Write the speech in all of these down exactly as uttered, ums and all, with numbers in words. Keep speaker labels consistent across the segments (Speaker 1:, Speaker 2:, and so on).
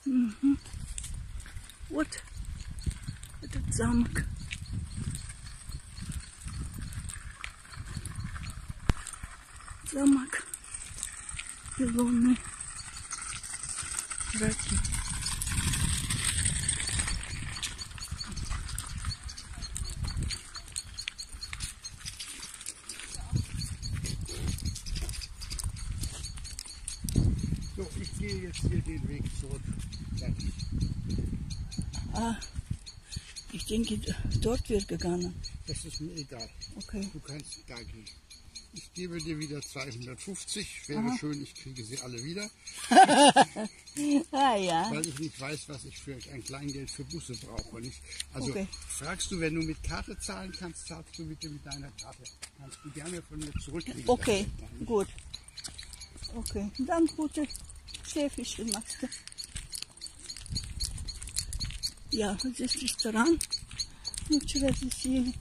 Speaker 1: Угу. Вот этот замок. Замок Илоны Раки.
Speaker 2: So, ich gehe jetzt hier den Weg zurück.
Speaker 1: Ah, ich denke, dort wird gegangen.
Speaker 2: Das ist mir egal.
Speaker 1: Okay.
Speaker 2: Du kannst da gehen. Ich gebe dir wieder zweihundertfünfzig. Wäre
Speaker 1: Aha.
Speaker 2: schön, ich kriege sie alle wieder.
Speaker 1: Ah ja.
Speaker 2: Weil ich nicht weiß, was ich für ein Kleingeld für Busse brauche. Nicht? Also
Speaker 1: Okay.
Speaker 2: fragst du, wenn du mit Karte zahlen kannst, zahlst du bitte mit deiner Karte. Kannst du gerne von mir zurückkriegen.
Speaker 1: Okay, gut. Okay, dann gute Schläfchen machst du. Ja, здесь ресторан. Мы вчера здесь ели.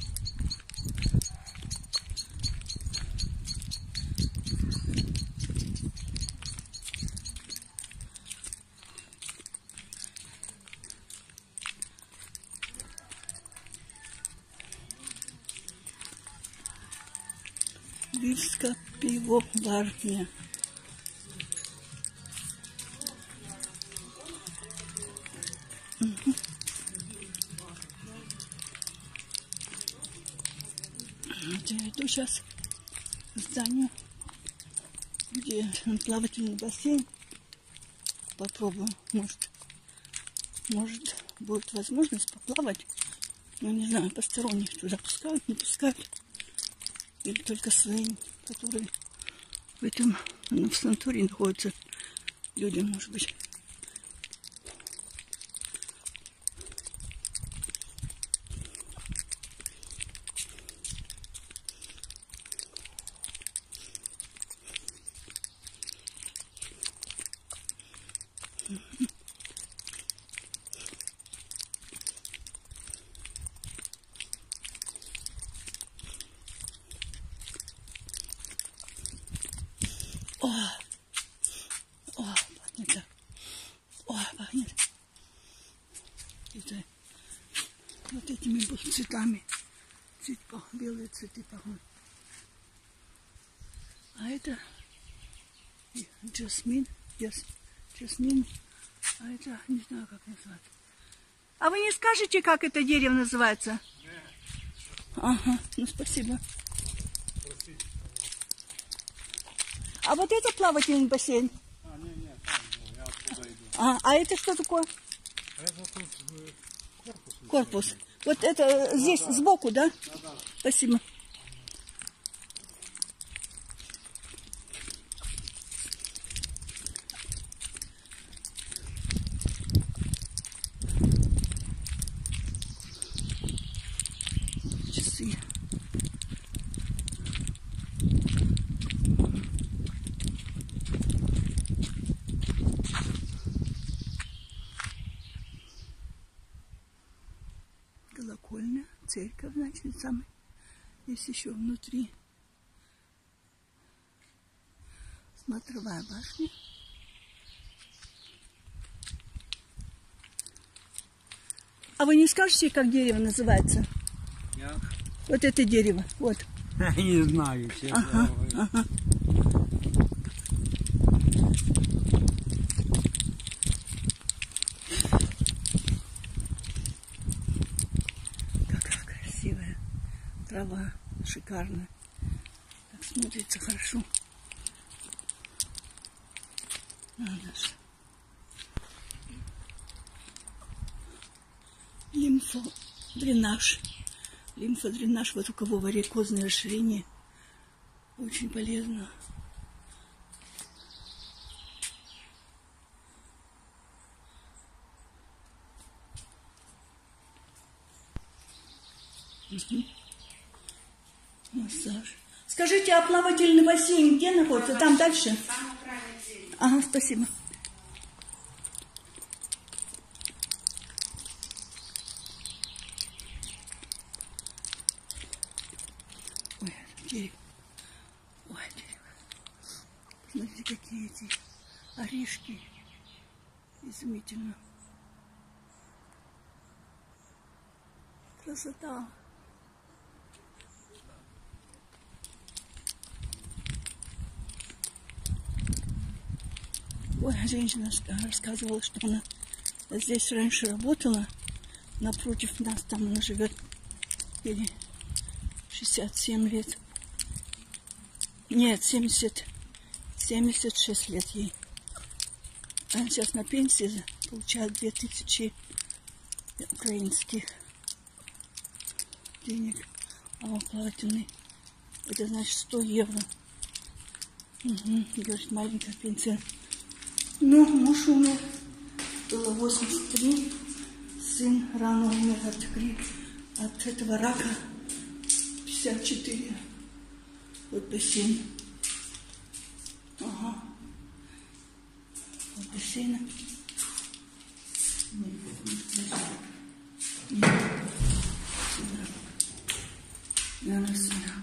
Speaker 1: Вильска пивоварня. Угу. Я иду сейчас к зданию, где плавательный бассейн. Попробую, может, может будет возможность поплавать. Но не знаю, посторонних туда пускают, не пускают. Или только своим, которые в этом, ну, в санатории находятся, людям, может быть. О, о, пахнет так. О, пахнет. Это вот этими цветами. Цвет, белые цветы пахнут. А это жасмин, яс, жасмин. А это не знаю, как назвать. А вы не скажете, как это дерево называется? Ага, ну спасибо. А вот это плавательный бассейн?
Speaker 2: А, не, не, там, я оттуда иду.
Speaker 1: А, а это что такое?
Speaker 2: Это тут корпус.
Speaker 1: Корпус. Вот это здесь, да, сбоку, да?
Speaker 2: Да, да.
Speaker 1: Спасибо. Часы. Колокольня, церковь, значит, самый. Есть еще внутри смотровая башня. А вы не скажете, как дерево называется?
Speaker 2: Я?
Speaker 1: Вот это дерево, вот.
Speaker 2: Я не знаю, честно.
Speaker 1: Ага, ага. Какая красивая трава, шикарная. Так смотрится хорошо. Надо же. Лимфодренаж. Лимфодренаж, вот у кого варикозное расширение, очень полезно. Угу. Массаж. Скажите, а плавательный бассейн где находится? Там дальше? Ага, спасибо. Ой, дерево. Ой, дерево. Смотрите, какие эти орешки. Изумительно. Красота. Ой, женщина рассказывала, что она здесь раньше работала. Напротив нас, там она живет, или шестьдесят семь лет. Нет, семьдесят, семьдесят шесть лет ей. Она сейчас на пенсии получает две тысячи украинских денег. А он платный. Это значит сто евро. Угу, говорит, маленькая пенсия. Ну, муж умер. Было восемьдесят три. Сын рано умер от, от этого рака. пятьдесят четыре. Вот бассейн. Ага. Вот бассейн. Наверное, сюда.